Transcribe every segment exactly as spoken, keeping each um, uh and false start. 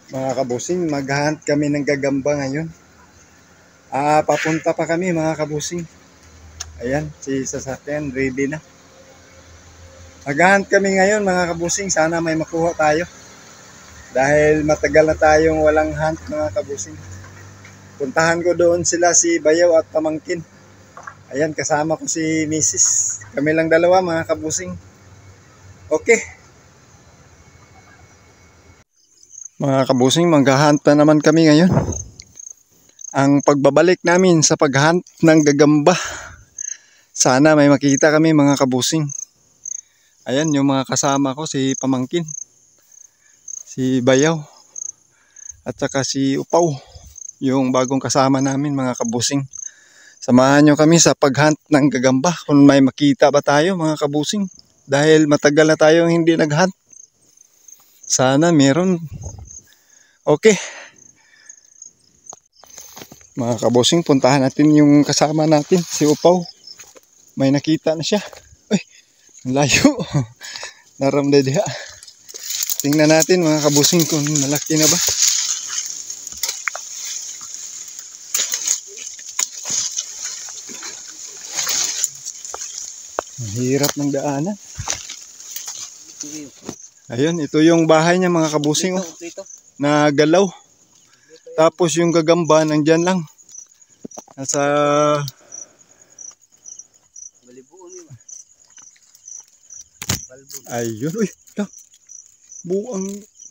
Mga kabusing, maghahunt kami ng gagamba ngayon. Ah, papunta pa kami mga kabusing. Ayan, si sasakyan ready na. Maghahunt kami ngayon mga kabusing, sana may makuha tayo. Dahil matagal na tayong walang hunt mga kabusing. Puntahan ko doon sila si Bayaw at Pamangkin. Ayan, kasama ko si Missus Kami lang dalawa mga kabusing. Okay. Mga kabusing, maghahunt na naman kami ngayon. Ang pagbabalik namin sa paghunt ng gagamba. Sana may makita kami mga kabusing. Ayan yung mga kasama ko, si Pamangkin, si Bayaw, at saka si Upaw, yung bagong kasama namin mga kabusing. Samahan nyo kami sa paghunt ng gagamba kung may makita ba tayo mga kabusing. Dahil matagal na tayong hindi naghunt. Sana meron. Okay. Mga kabusing, puntahan natin yung kasama natin, si Upaw. May nakita na siya. Uy, layo. Naramday diha. Tingnan natin mga kabusing kung malaki na ba. Ang hirap ng daanan. Ayun, ito yung bahay niya mga kabusing. Oh, na galaw. Tapos yung gagamba nandyan lang. Nasa ayun, uy, lang. Buang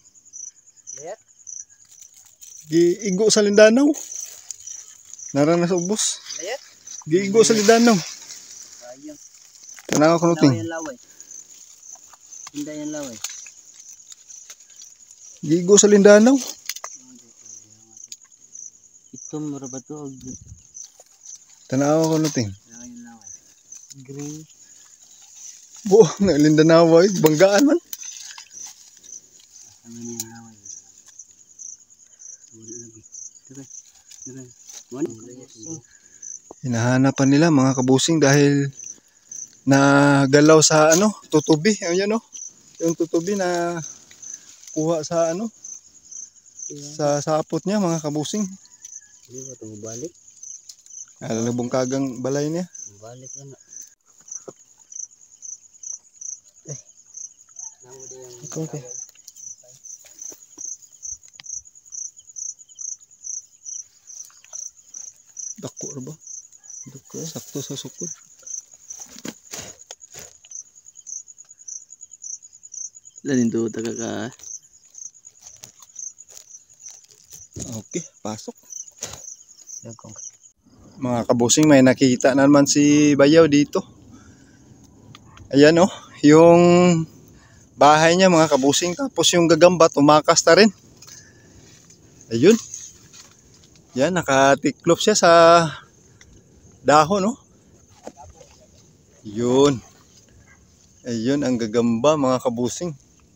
giigo sa Lindanaw. Narana sa ubos. Giigo sa Lindanaw. Tanaw ko nuting. Giigo sa Lindanaw. Ito mura ba to? Tanaw ko nuting. Green. Buang na Lindanaw ay banggaan man. Hinahanap nila mga kabusing dahil nagalaw sa ano, tutubi. Ayan oh. Yung tutubi na kuha sa ano, sa sapot niya mga kabusing. Hindi ba ito balik? Alalabong kagang balay niya. Balik na na. Eh. Ito okay. Dako ba? Dako sakto sa sukod. Lanin to taga ka. Okay, pasok. Mga kabusing, may nakita naman si Bayaw dito. Ayan oh, yung bahay niya mga kabusing. Tapos yung gagamba tumakas na rin. Ayun. Yan, nakatiklop siya sa dahon oh. Yun. Ayun ang gagamba mga kabusing.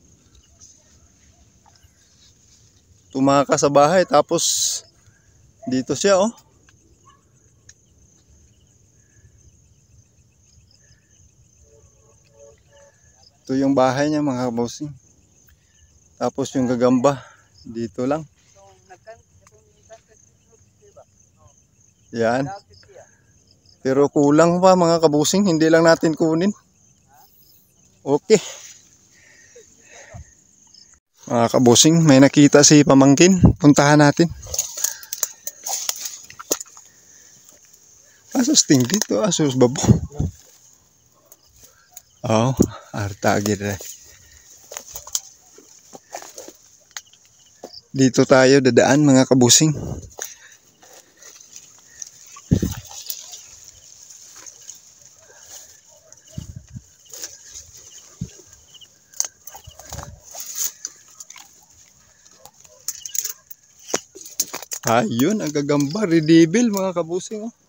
Tumakas sa bahay tapos dito siya oh. Ito yung bahay niya mga kabusing. Tapos yung gagamba dito lang. Yan. Pero kulang pa mga kabusing, hindi lang natin kunin. Okay. Mga kabusing, may nakita si Pamangkin. Puntahan natin. Asus ting dito, asus babo. Oh, artagir. Dito tayo dadaan mga kabusing. Ayun, ang gagamba, redevil mga kabusing oh.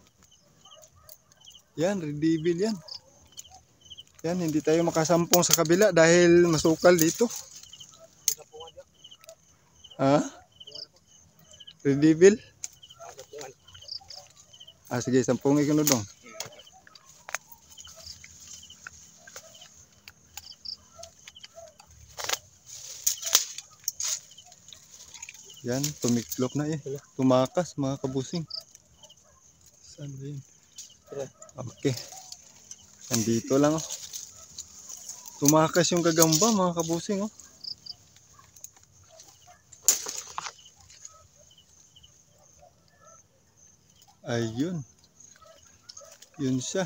Yan, redevil yan. Yan, hindi tayo makasampung sa kabila dahil masukal dito. Ha? Redevil? Ah, sige, sampungin ko na dong. Yan, tumiklop na eh. Tumakas mga kabusing. Saan ba yun? Okay. Nandito lang oh. Tumakas yung gagamba mga kabusing oh. Ayun. Yun siya.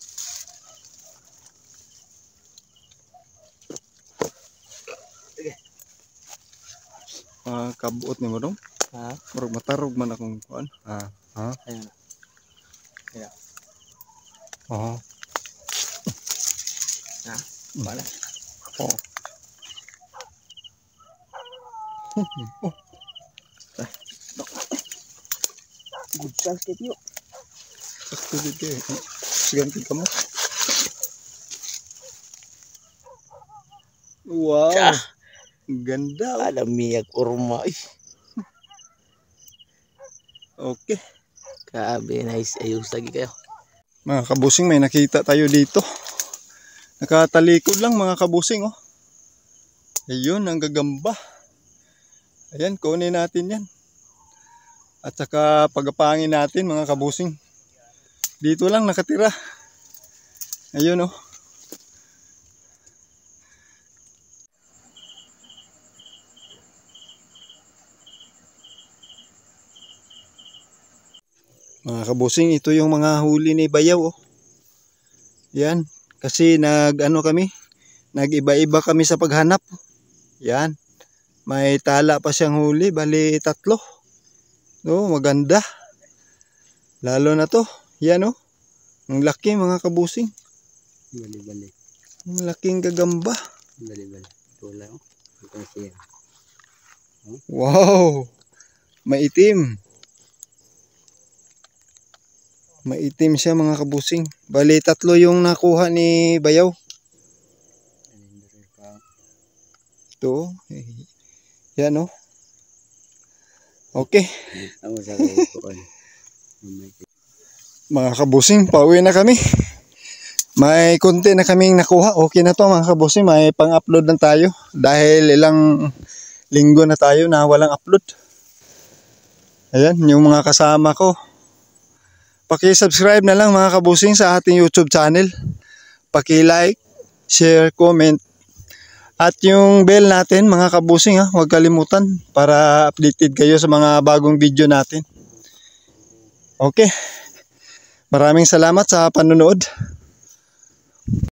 Ah, kabuot ni mo dong. Ha? Murag matarog man akong kuan. Ah, ha? Ayun. Ayun. Oo. Ha? Wala. Oh. Oh. Good chance kit yo. Sakto dito eh. Siganti ka mo. Wow. Tsa. Ganda. Oh. Alam miyag urma. Okay. Grabe, nice. Ayos lagi kayo. Mga kabusing, may nakita tayo dito. Nakatalikod lang mga kabusing oh. Ayun, ang gagamba. Ayan, kunin natin yan. At saka pagapangin natin mga kabusing. Dito lang nakatira. Ayun oh. Mga kabusing, ito yung mga huli ni Bayaw oh. Yan, kasi nag ano kami, nag-iba-iba kami sa paghanap. Yan. May tala pa siyang huli, bali tatlo. No, maganda. Lalo na to. Yan oh. Ang laki mga kabusing. Bali-bali. Ang laking gagamba. Bali-bali. Tula oh. Ito siya. Wow. Maitim. Maitim siya mga kabusing. Bali tatlo yung nakuha ni Bayaw. Ito. Yan oh. Okay. Mga kabusing, pauwi na kami. May konti na kaming nakuha. Okay na to mga kabusing. May pang-upload na tayo. Dahil ilang linggo na tayo na walang upload. Ayan, yung mga kasama ko. Paki-subscribe na lang mga kabusing sa ating YouTube channel. Paki-like, share, comment. At yung bell natin mga kabusing ha, huwag kalimutan para updated kayo sa mga bagong video natin. Okay. Maraming salamat sa panonood.